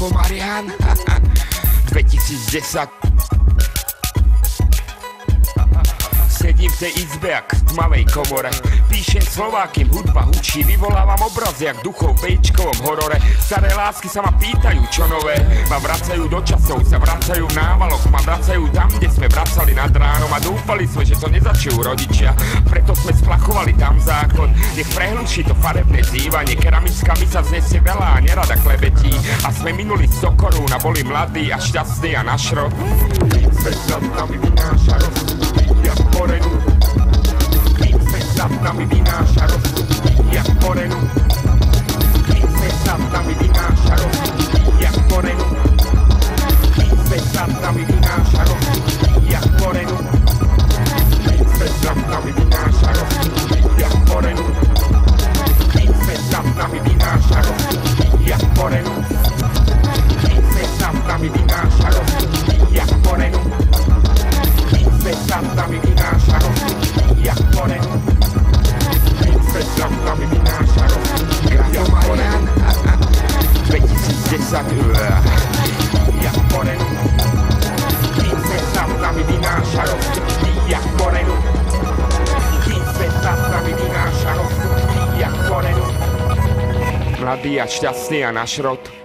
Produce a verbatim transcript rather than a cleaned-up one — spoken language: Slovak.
Grafo Marian dvetisícdesať. Sedím v tej izbe jak v tmavej komore, píšem slová, kým hudba hučí, vyvolávam obrazy jak duchov v bejčkovom horore. Staré lásky sa ma pýtajú, čo nové, ma vracajú do časov, sa vracajú v návaloch, ma vracajú tam, kde sme vracali nad ránom a dúfali sme, že to nezačujú rodičia. Preto sme splachovali tam zákon, nech prehluší to farebné zývanie, keramická mysa znesie veľa a nerada klebetí. A sme minuli sto korún a boli mladí a šťastní a na šrot. Svet nad nami vynáša rozsudky jak porenu, svet nad nami vynáša rozsudky jak porenu, svet nad nami vynáša rozsudky jak porenu, svet nad nami vynáša rozsudky jak porenu, svet nad nami vynáša rozsudky jak porenu, svet nad nami vynáša rozsudky jak porenu, svet nad nami vynáša rozsudky jak porenu, svet nad nami vynáša rozsudky jak porenu, svet nad nami vynáša rozsudky jak porenu, dvetisícdesať jak porenu, svet nad nami vynáša rozsudky jak porenu, svet nad nami vynáša rozsudky jak porenu. Mladý a šťastný a na šrot.